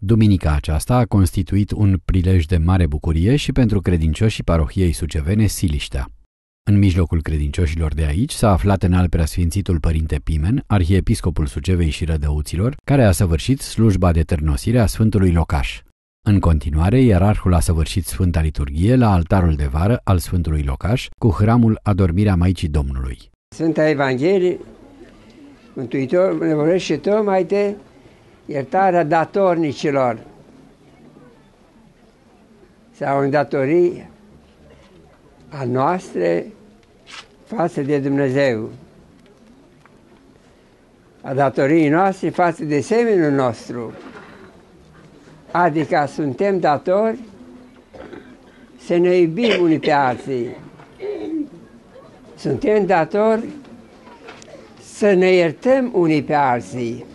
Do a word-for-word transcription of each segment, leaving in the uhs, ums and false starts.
Duminica aceasta a constituit un prilej de mare bucurie și pentru credincioșii parohiei sucevene Siliștea. În mijlocul credincioșilor de aici s-a aflat înalt preasfințitul părinte Pimen, arhiepiscopul Sucevei și Rădăuților, care a săvârșit slujba de târnosire a Sfântului Locaș. În continuare, ierarhul a săvârșit Sfânta Liturghie la altarul de vară al Sfântului Locaș cu hramul Adormirea Maicii Domnului. Sfânta Evanghelie, Mântuitor ne vorbește tocmai de iertarea datornicilor sau în datorii a noastre față de Dumnezeu, a datoriei noastre față de semenul nostru, adică suntem datori să ne iubim unii pe alții, suntem datori să ne iertăm unii pe alții.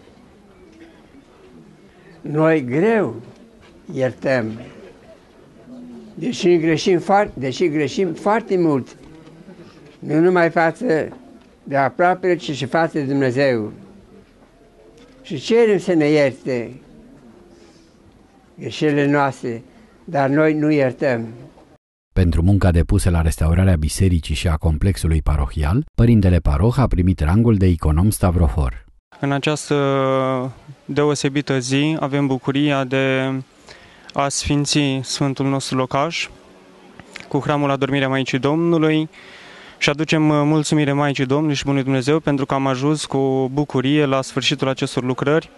Noi greu iertăm, deși greșim foarte, deși greșim foarte mult, nu numai față de aproapele, ci și față de Dumnezeu. Și cerem să ne ierte greșelile noastre, dar noi nu iertăm. Pentru munca depusă la restaurarea bisericii și a complexului parohial, părintele paroh a primit rangul de econom stavrofor. În această deosebită zi avem bucuria de a sfinți Sfântul nostru Locaș cu hramul Adormirea Maicii Domnului și aducem mulțumire Maicii Domnului și Bunului Dumnezeu pentru că am ajuns cu bucurie la sfârșitul acestor lucrări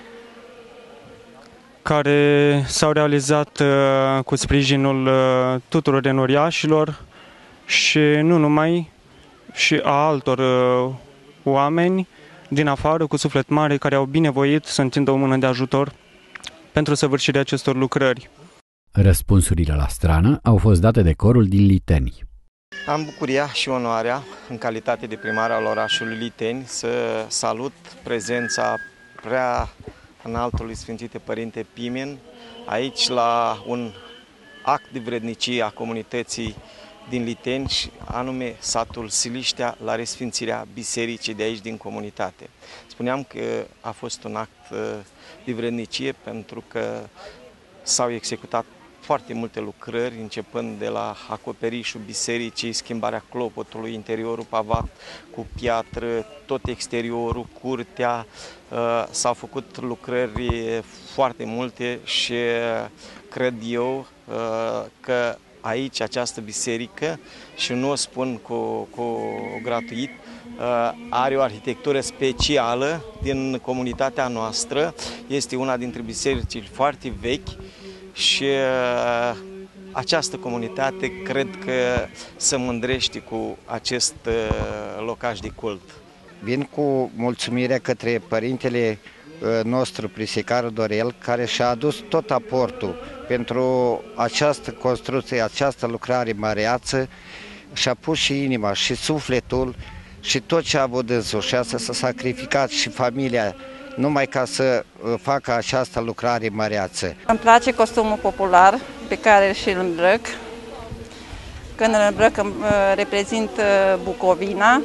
care s-au realizat cu sprijinul tuturor enoriașilor și nu numai, și a altor oameni din afară cu suflet mare care au binevoit să întindă o mână de ajutor pentru săvârșirea acestor lucrări. Răspunsurile la strană au fost date de corul din Liteni. Am bucuria și onoarea, în calitate de primar al orașului Liteni, să salut prezența prea înaltului Sfințite Părinte Pimen aici la un act de vrednicie a comunității din Liteni, anume satul Siliștea, la resfințirea bisericii de aici din comunitate. Spuneam că a fost un act de vrednicie pentru că s-au executat foarte multe lucrări, începând de la acoperișul bisericii, schimbarea clopotului, interiorul pavat cu piatră, tot exteriorul, curtea. S-au făcut lucrări foarte multe și cred eu că aici această biserică, și nu o spun cu, cu gratuit, are o arhitectură specială din comunitatea noastră. Este una dintre bisericile foarte vechi și această comunitate cred că se mândrește cu acest locaș de cult. Vin cu mulțumire către părintele nostru, Prisecarul Dorel, care și-a adus tot aportul pentru această construcție, această lucrare măreață, și-a pus și inima și sufletul și tot ce a avut dânsul și asta s-a sacrificat și familia numai ca să facă această lucrare măreață. Îmi place costumul popular pe care și îl îmbrăc. Când îl îmbrăc reprezint Bucovina.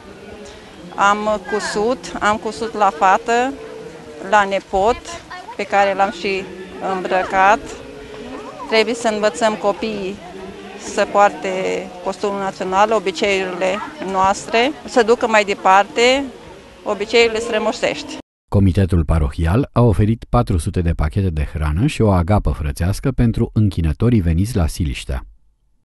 Am cusut, am cusut la fată, la nepot, pe care l-am și îmbrăcat. Trebuie să învățăm copiii să poarte costumul național, obiceiurile noastre, să ducă mai departe obiceiurile strămoșești. Comitetul parohial a oferit patru sute de pachete de hrană și o agapă frățească pentru închinătorii veniți la Siliștea.